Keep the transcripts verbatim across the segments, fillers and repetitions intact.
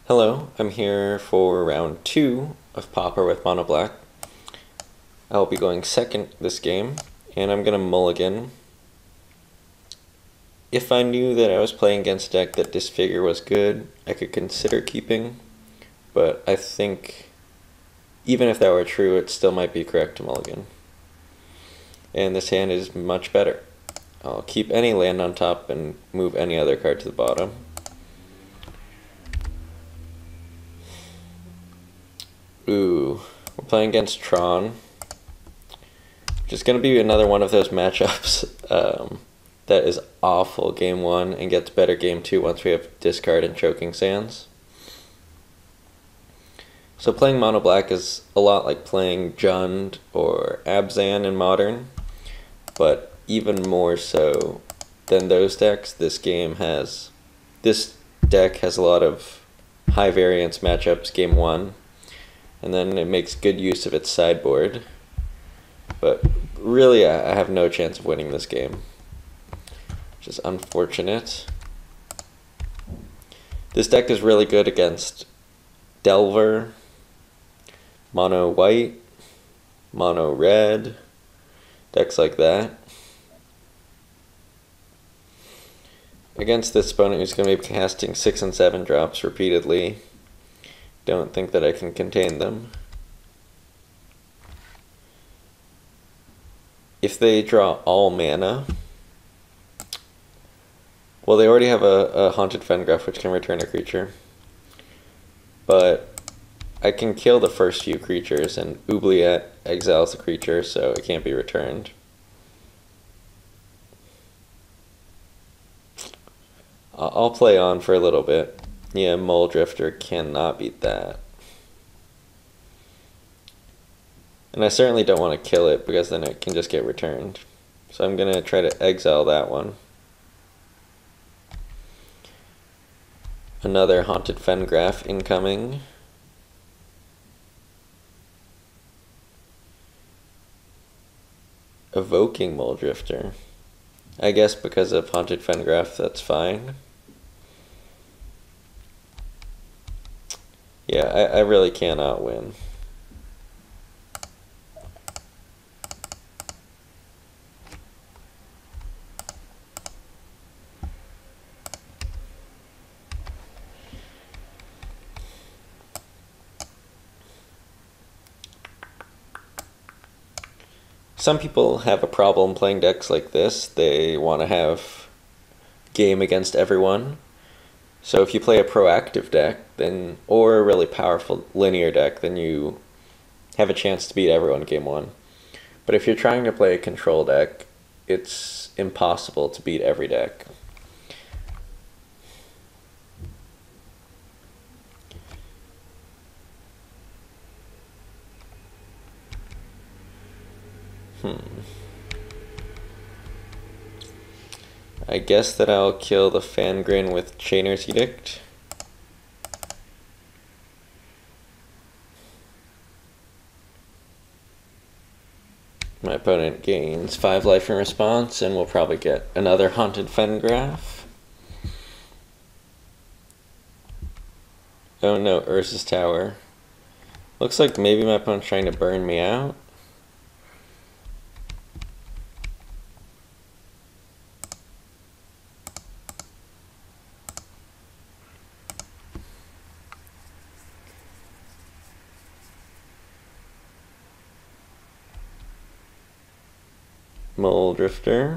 Hello, I'm here for round two of Pauper with Mono Black. I'll be going second this game, and I'm gonna mulligan. If I knew that I was playing against a deck that Disfigure was good, I could consider keeping, but I think even if that were true, it still might be correct to mulligan. And this hand is much better. I'll keep any land on top and move any other card to the bottom. Ooh, we're playing against Tron, which is going to be another one of those matchups um, that is awful game one and gets better game two once we have discard and choking sands. So playing Mono Black is a lot like playing Jund or Abzan in Modern, but even more so than those decks, this game has, this deck has a lot of high variance matchups game one. And then it makes good use of its sideboard. But really, I have no chance of winning this game, which is unfortunate. This deck is really good against Delver, Mono White, Mono Red, decks like that. Against this opponent who's going to be casting six and seven drops repeatedly, don't think that I can contain them. If they draw all mana, well, they already have a, a Haunted Fengraf which can return a creature, but I can kill the first few creatures and Oubliette exiles the creature, so it can't be returned. I'll play on for a little bit. Yeah, Mole Drifter cannot beat that. And I certainly don't want to kill it because then it can just get returned. So I'm going to try to exile that one. Another Haunted Fengraf incoming. Evoking Mole Drifter. I guess because of Haunted Fengraf, that's fine. Yeah, I, I really cannot win. Some people have a problem playing decks like this. They want to have game against everyone. So if you play a proactive deck, then or a really powerful linear deck, then you have a chance to beat everyone game one. But if you're trying to play a control deck, it's impossible to beat every deck. Hmm. I guess that I'll kill the Fangren with Chainer's Edict. My opponent gains five life in response, and we'll probably get another Haunted Fengraf. Oh no, Urza's Tower. Looks like maybe my opponent's trying to burn me out. Mole Drifter.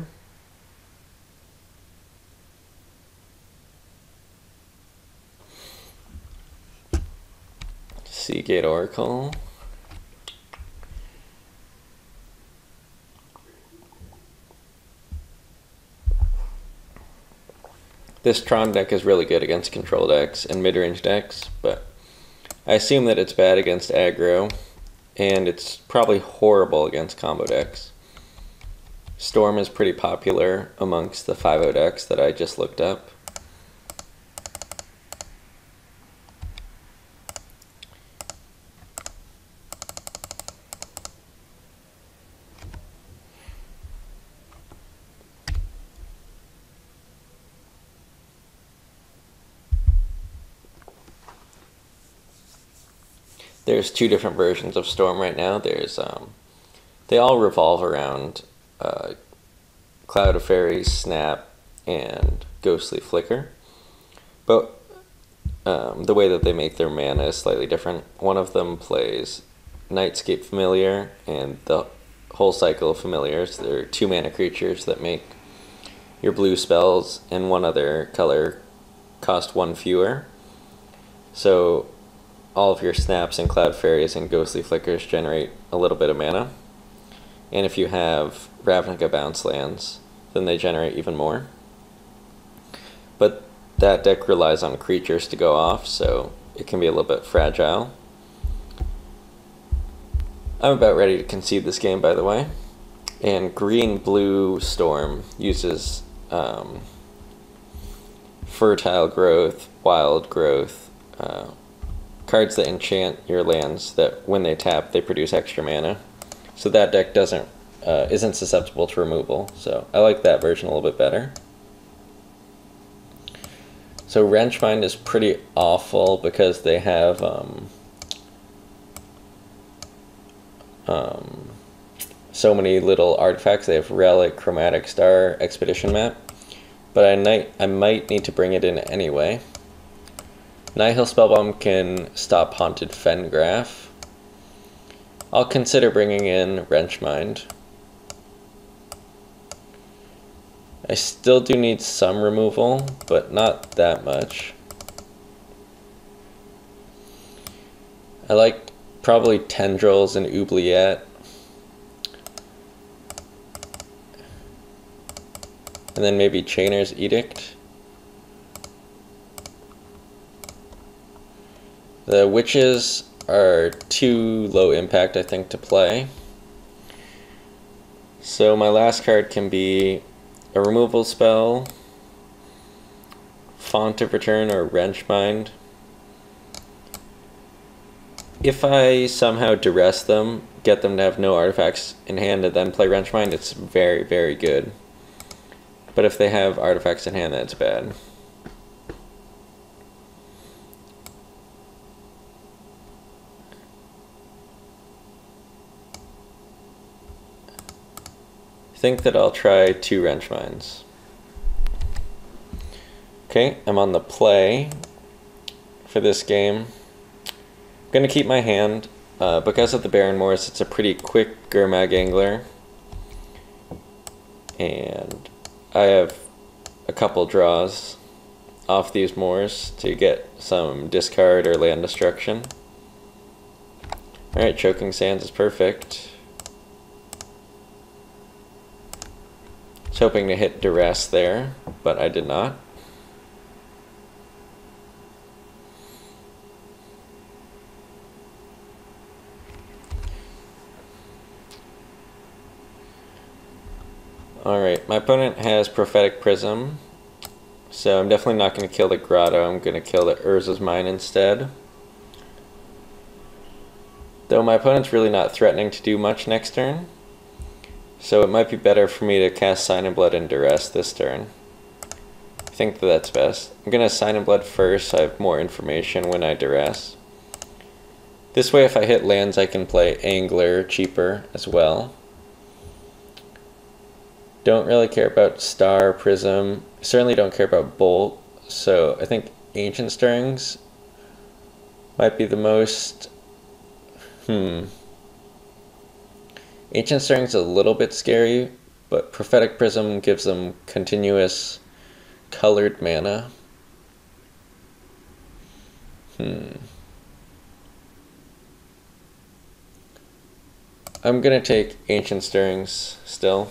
Seagate Oracle. This Tron deck is really good against control decks and mid-range decks, but I assume that it's bad against aggro, and it's probably horrible against combo decks. Storm is pretty popular amongst the five oh decks that I just looked up. there's two different versions of Storm right now. There's um, they all revolve around uh, Cloud of Fairies, Snap, and Ghostly Flicker. But um, the way that they make their mana is slightly different. One of them plays Nightscape Familiar, and the whole cycle of familiars. They're two mana creatures that make your blue spells and one other color cost one fewer. So all of your snaps and Cloud Fairies and Ghostly Flickers generate a little bit of mana. And if you have Ravnica bounce lands, then they generate even more. But that deck relies on creatures to go off, so it can be a little bit fragile. I'm about ready to concede this game, by the way. And green-blue Storm uses um, Fertile Growth, Wild Growth, uh, cards that enchant your lands that when they tap, they produce extra mana. So that deck doesn't uh, isn't susceptible to removal. So I like that version a little bit better. So Wrenchmind is pretty awful because they have um, um, so many little artifacts. They have Relic, Chromatic Star, Expedition Map. But I might, I might need to bring it in anyway. Nihil Spellbomb can stop Haunted Fengraf. I'll consider bringing in Wrenchmind. I still do need some removal, but not that much. I like probably Tendrils and Oubliette. And then maybe Chainer's Edict. The Witches are too low impact, I think, to play. So my last card can be a removal spell, Font of Return, or Wrenchmind. If I somehow duress them, get them to have no artifacts in hand, and then play Wrenchmind, it's very, very good. But if they have artifacts in hand, that's bad. I think that I'll try two Wrenchminds. Okay, I'm on the play for this game. I'm going to keep my hand. Uh, because of the Baron Morris, it's a pretty quick Gurmag Angler. And I have a couple draws off these Moors to get some discard or land destruction. Alright, Choking Sands is perfect. I was hoping to hit Duress there, but I did not. Alright, my opponent has Prophetic Prism, so I'm definitely not going to kill the Grotto. I'm going to kill the Urza's Mine instead. Though my opponent's really not threatening to do much next turn, so it might be better for me to cast Sign in Blood and Duress this turn. I think that that's best. I'm going to Sign in Blood first, so I have more information when I Duress. This way, if I hit lands, I can play Angler cheaper as well. Don't really care about Star, Prism. Certainly don't care about Bolt. So I think Ancient Stirrings might be the most... Hmm. Ancient Stirrings is a little bit scary, but Prophetic Prism gives them continuous colored mana. Hmm. I'm gonna take Ancient Stirrings still.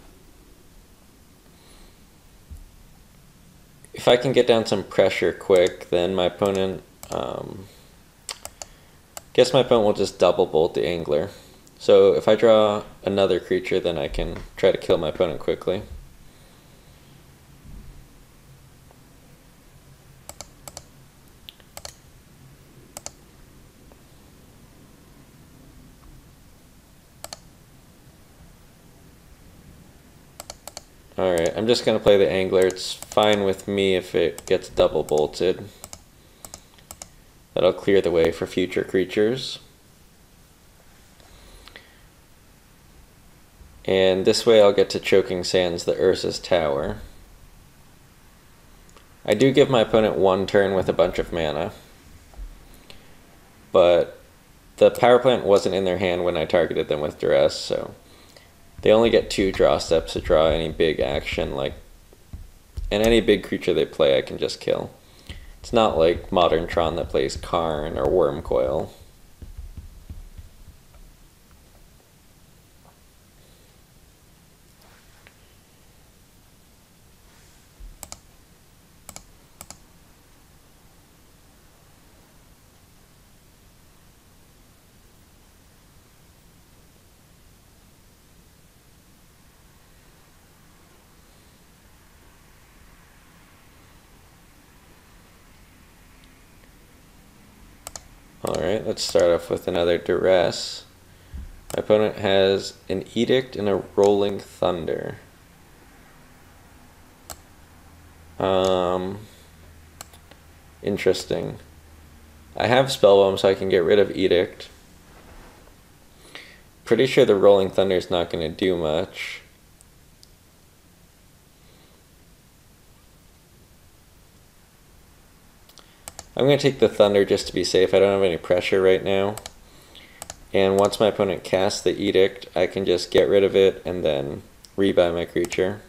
If I can get down some pressure quick, then my opponent, um, guess my opponent will just double bolt the Angler. So if I draw another creature, then I can try to kill my opponent quickly. Alright, I'm just going to play the Angler. It's fine with me if it gets double bolted. That'll clear the way for future creatures. And this way I'll get to Choking Sands the Urza's Tower. I do give my opponent one turn with a bunch of mana, but the power plant wasn't in their hand when I targeted them with Duress, so they only get two draw steps to draw any big action, like, and any big creature they play I can just kill. It's not like Modern Tron that plays Karn or Wormcoil. Alright, let's start off with another Duress. My opponent has an Edict and a Rolling Thunder. Um, interesting. I have Spellbomb, so I can get rid of Edict. Pretty sure the Rolling Thunder is not going to do much. I'm going to take the Thunder just to be safe. I don't have any pressure right now. And once my opponent casts the Edict, I can just get rid of it and then rebuy my creature.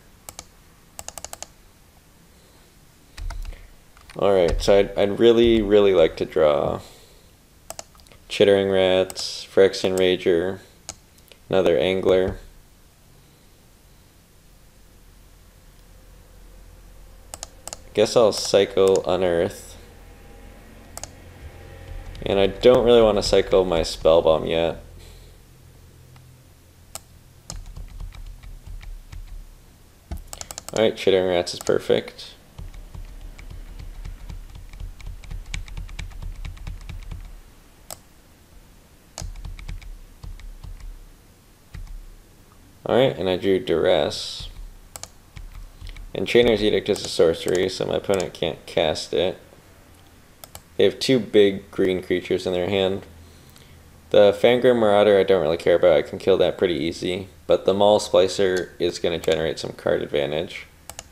Alright, so I'd, I'd really, really like to draw Chittering Rats, Phyrexian Rager, another Angler. I guess I'll cycle Unearth. And I don't really want to cycle my Spellbomb yet. Alright, Chittering Rats is perfect. Alright, and I drew Duress. And Chainer's Edict is a sorcery, so my opponent can't cast it. They have two big green creatures in their hand. The Fangrim Marauder I don't really care about, I can kill that pretty easy. But the Maul Splicer is going to generate some card advantage.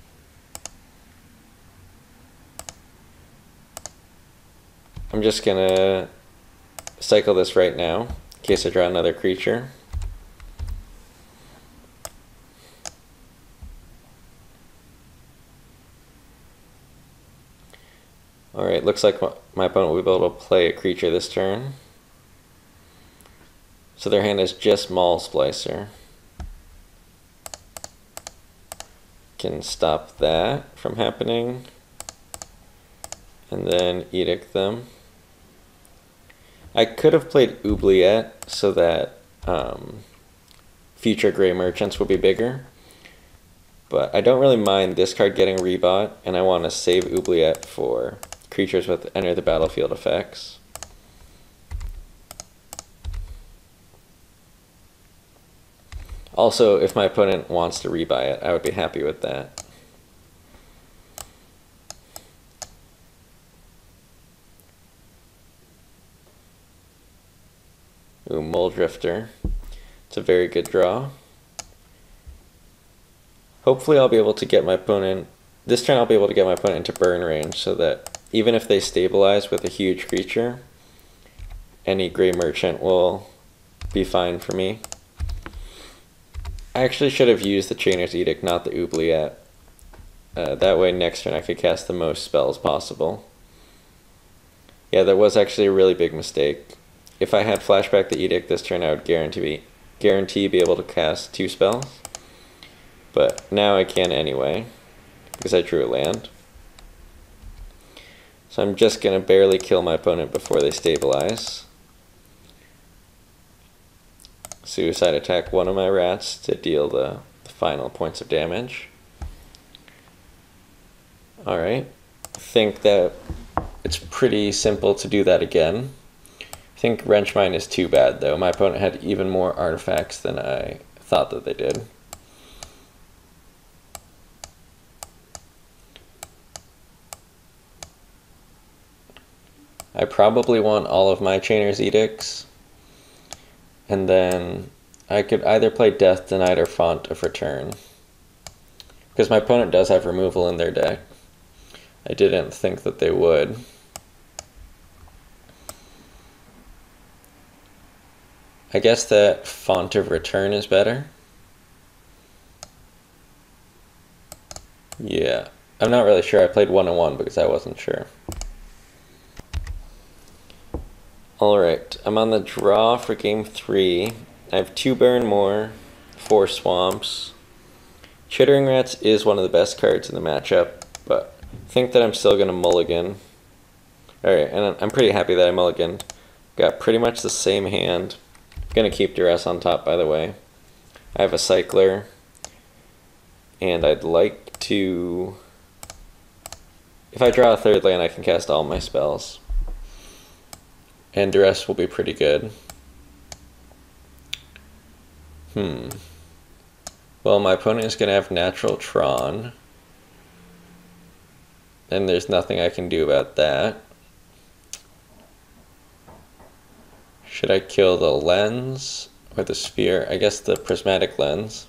I'm just going to cycle this right now, in case I draw another creature. Alright, looks like my opponent will be able to play a creature this turn. So their hand is just Maul Splicer. Can stop that from happening. And then Edict them. I could have played Oubliette so that um, future Grey Merchants will be bigger. But I don't really mind this card getting rebought, and I want to save Oubliette for creatures with enter the battlefield effects. Also, if my opponent wants to rebuy it, I would be happy with that. Ooh, Mole Drifter. It's a very good draw. Hopefully I'll be able to get my opponent, this turn I'll be able to get my opponent into burn range so that even if they stabilize with a huge creature, any Grey Merchant will be fine for me. I actually should have used the Chainer's Edict, not the Oubliette. Uh, that way next turn I could cast the most spells possible. Yeah, that was actually a really big mistake. If I had flashback the Edict this turn, I would guarantee be, guarantee be able to cast two spells. But now I can anyway, because I drew a land. So I'm just going to barely kill my opponent before they stabilize. Suicide attack one of my rats to deal the, the final points of damage. Alright, I think that it's pretty simple to do that again. I think Wrench Mine is too bad though. My opponent had even more artifacts than I thought that they did. I probably want all of my Chainer's Edicts. And then I could either play Death Denied or Font of Return. Because my opponent does have removal in their deck. I didn't think that they would. I guess that Font of Return is better. Yeah, I'm not really sure. I played one and one because I wasn't sure. Alright, I'm on the draw for game three. I have two Burn More, four Swamps. Chittering Rats is one of the best cards in the matchup, but I think that I'm still going to mulligan. Alright, and I'm pretty happy that I mulliganed. Got pretty much the same hand. I'm going to keep Duress on top, by the way. I have a Cycler, and I'd like to... If I draw a third land, I can cast all my spells. And Duress will be pretty good. Hmm. Well, my opponent is going to have Natural Tron. And there's nothing I can do about that. Should I kill the Lens or the Sphere? I guess the Prismatic Lens.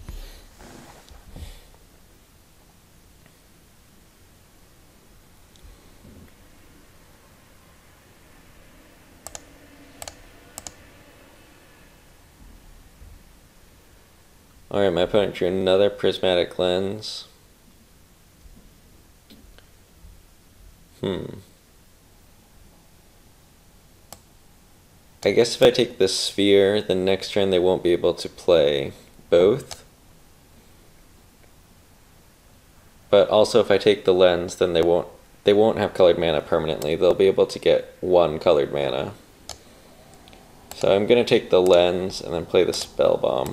Alright, my opponent drew another Prismatic Lens. Hmm. I guess if I take the Sphere, the next turn they won't be able to play both. But also if I take the Lens, then they won't they won't have colored mana permanently. They'll be able to get one colored mana. So I'm going to take the Lens and then play the Spell Bomb.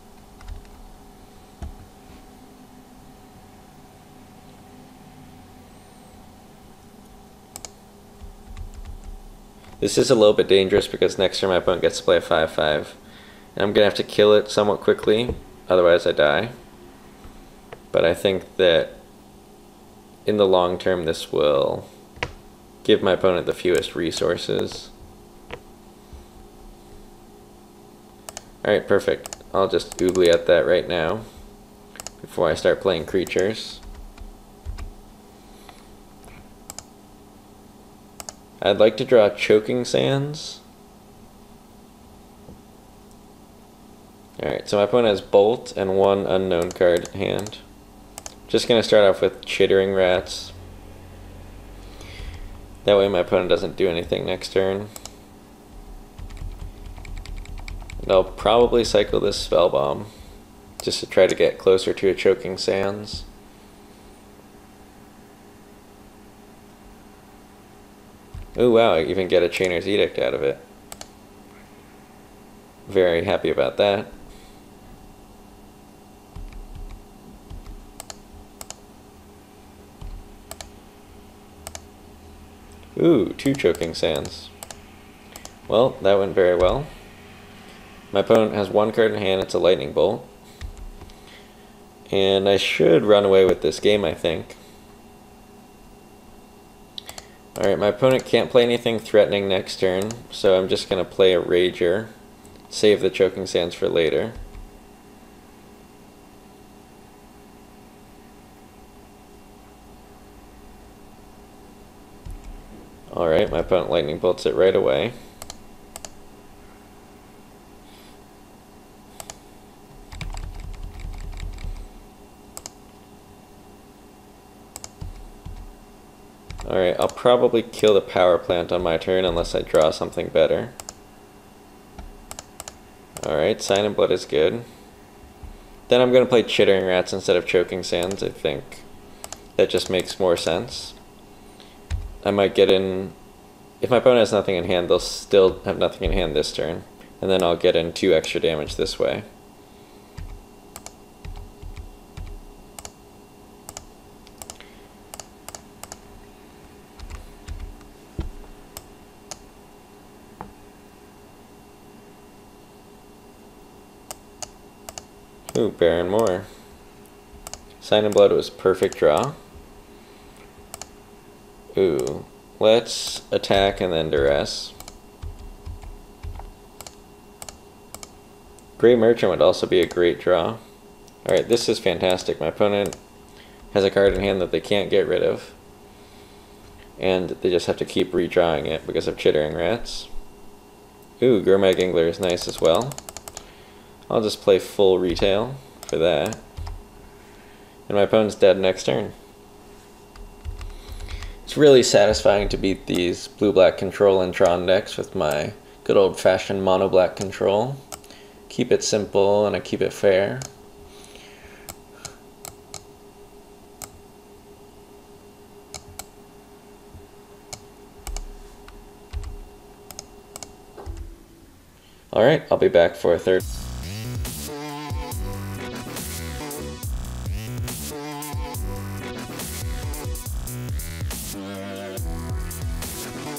This is a little bit dangerous because next turn my opponent gets to play a five five. And I'm going to have to kill it somewhat quickly, otherwise I die. But I think that in the long term this will give my opponent the fewest resources. Alright, perfect. I'll just Oubliette that right now before I start playing creatures. I'd like to draw Choking Sands. Alright, so my opponent has Bolt and one unknown card in hand. Just going to start off with Chittering Rats. That way my opponent doesn't do anything next turn. And I'll probably cycle this Spell Bomb just to try to get closer to a Choking Sands. Oh wow, I even get a Chainer's Edict out of it. Very happy about that. Ooh, two Choking Sands. Well, that went very well. My opponent has one card in hand, it's a Lightning Bolt. And I should run away with this game, I think. Alright, my opponent can't play anything threatening next turn, so I'm just going to play a Rager, save the Choking Sands for later. Alright, my opponent Lightning Bolts it right away. Alright, I'll probably kill the Power Plant on my turn unless I draw something better. Alright, Sign in Blood is good. Then I'm going to play Chittering Rats instead of Choking Sands. I think that just makes more sense. I might get in... If my opponent has nothing in hand, they'll still have nothing in hand this turn. And then I'll get in two extra damage this way. Ooh, Baron Moore. Sign in Blood was perfect draw. Ooh, let's attack and then duress. Gray Merchant would also be a great draw. Alright, this is fantastic. My opponent has a card in hand that they can't get rid of. And they just have to keep redrawing it because of Chittering Rats. Ooh, Gromag Angler is nice as well. I'll just play full retail for that. And my opponent's dead next turn. It's really satisfying to beat these blue-black control and Tron decks with my good old-fashioned mono-black control. Keep it simple and I keep it fair. Alright, I'll be back for a third.